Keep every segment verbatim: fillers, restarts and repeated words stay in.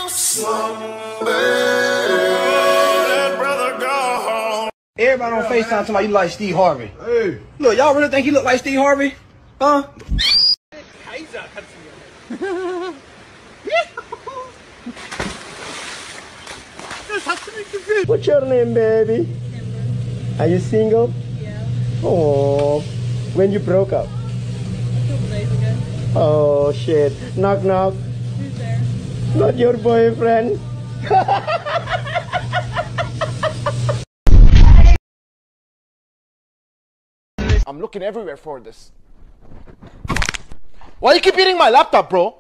Everybody on FaceTime talking about you like Steve Harvey. Hey. Look, y'all really think he look like Steve Harvey? Huh? What's your name, baby? Are you single? Yeah. Oh, when you broke up? A couple days ago. Oh shit! Knock knock. Who's there? Not your boyfriend. I'm looking everywhere for this. Why you keep eating my laptop, bro?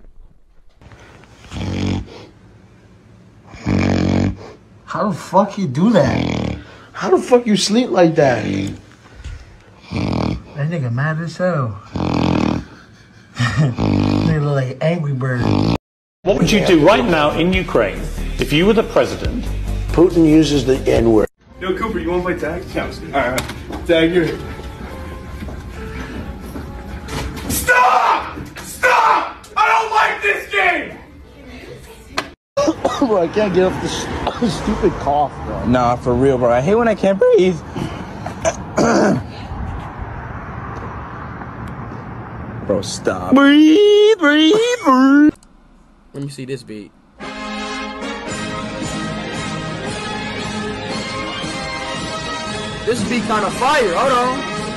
How the fuck you do that? How the fuck you sleep like that? That nigga mad as hell. They look like Angry Bird. What would you do right now in Ukraine if you were the president? Putin uses the N-word. Yo, Cooper, you want to play tag? Yeah, alright, tag here. Stop! Stop! I don't like this game! Bro, I can't get off this stupid cough, bro. Nah, for real, bro. I hate when I can't breathe. Bro, stop. Breathe, breathe, breathe. Let me see this beat. This beat kind of fire. Hold on.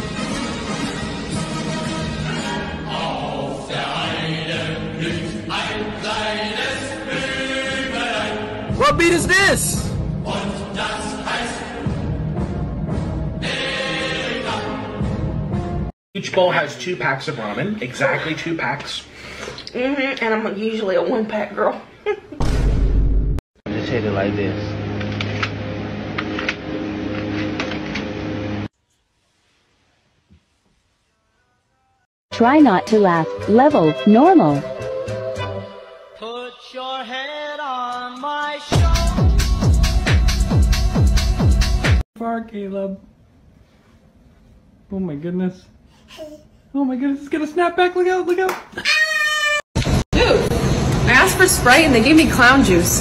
What beat is this? Each bowl has two packs of ramen, exactly two packs. Mm-hmm, and I'm usually a one-pack girl. Just hit it like this. Try not to laugh. Level, normal. Put your head on my shoulder. Far, Caleb. Oh my goodness. Oh my goodness, it's gonna snap back. Look out, look out. Dude, I asked for Sprite and they gave me clown juice.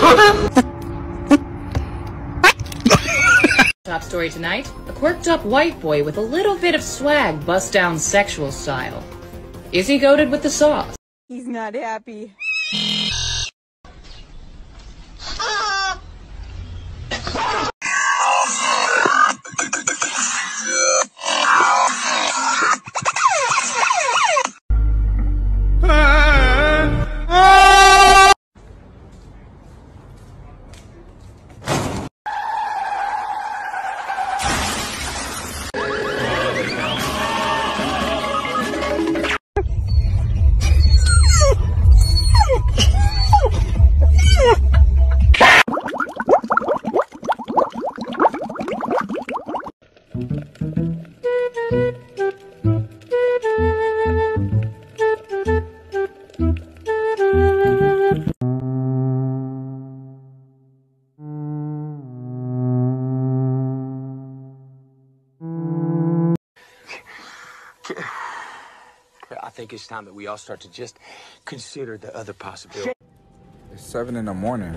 Top story tonight, a quirked up white boy with a little bit of swag busts down sexual style. Is he goated with the sauce? He's not happy. I think it's time that we all start to just consider the other possibility. It's seven in the morning.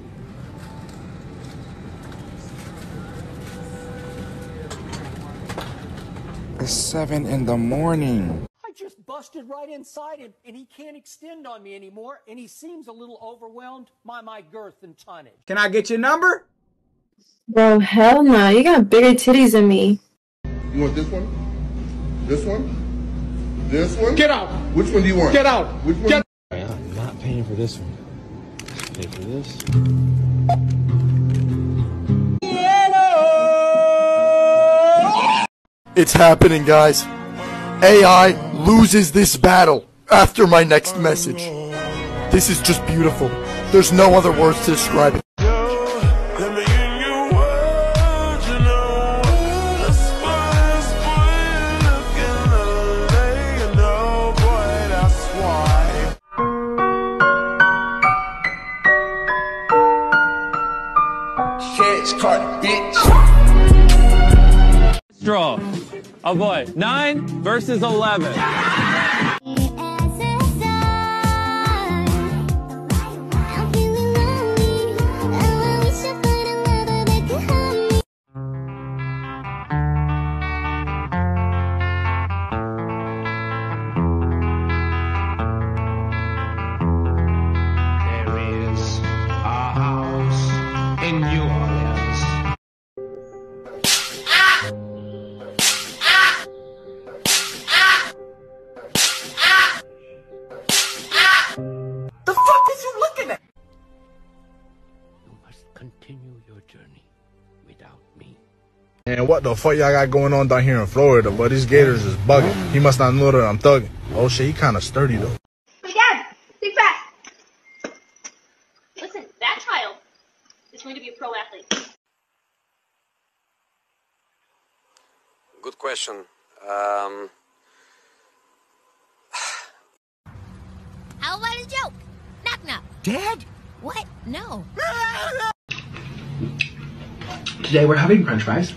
It's seven in the morning. I just busted right inside him, and he can't extend on me anymore, and he seems a little overwhelmed by my girth and tonnage. Can I get your number? Bro, hell no. You got bigger titties than me. You want this one? This one? This one? Get out! Which one do you want? Get out! Which one? Get I'm not paying for this one. Pay for this. It's happening, guys. A I loses this battle after my next message. This is just beautiful. There's no other words to describe it. Draw. Oh boy, nine versus eleven. your journey without me. And what the fuck y'all got going on down here in Florida? But these gators is bugging. He must not know that I'm thugging. Oh shit, he kind of sturdy though. Hey Dad, think fast. Listen, that child is going to be a pro athlete. Good question. Um... How about a joke? Knock knock. Dad? What? No. Today we're having french fries.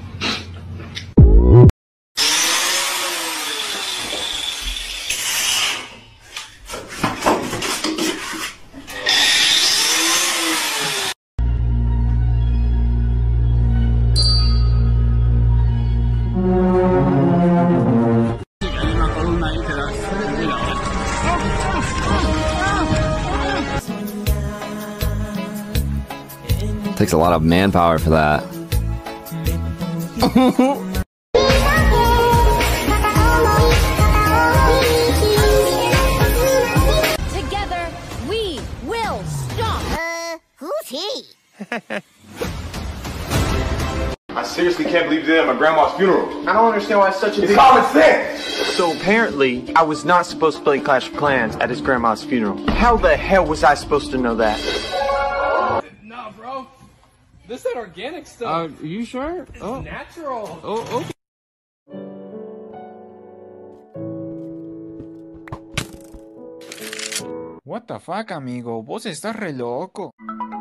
Takes a lot of manpower for that. Together, we will stop. Uh, who's he? I seriously can't believe you did at my grandma's funeral. I don't understand why it's such a It's big... common sense! So apparently, I was not supposed to play Clash of Clans at his grandma's funeral. How the hell was I supposed to know that? Nah, bro. This ain't organic stuff. Uh, you sure? It's oh. natural. Oh, okay. What the fuck, amigo? Vos estás re loco.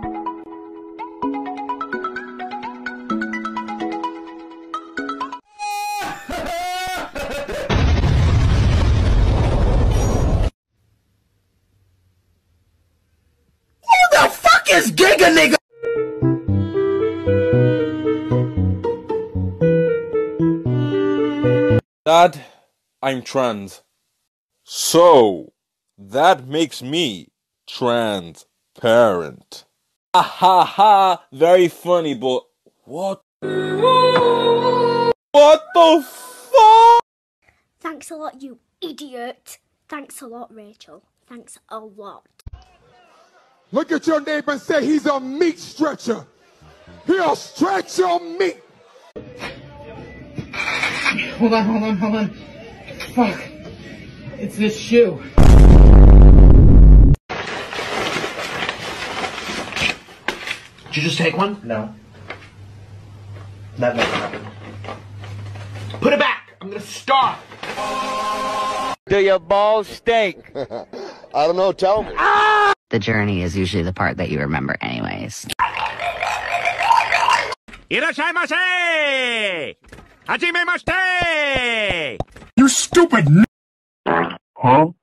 Who the fuck is Giga Nigga? Dad, I'm trans. So, that makes me transparent. Ha ha ha, very funny, but what? What the fuck? Thanks a lot, you idiot. Thanks a lot, Rachel. Thanks a lot. Look at your neighbor and say he's a meat stretcher. He'll stretch your meat. Hold on, hold on, hold on. Fuck. It's this shoe. Did you just take one? No. That never happened. Put it back! I'm gonna starve! Do your balls stink? I don't know, tell me. Ah! The journey is usually the part that you remember anyways. Irashaimase! Hajimemashite! You stupid n- Huh?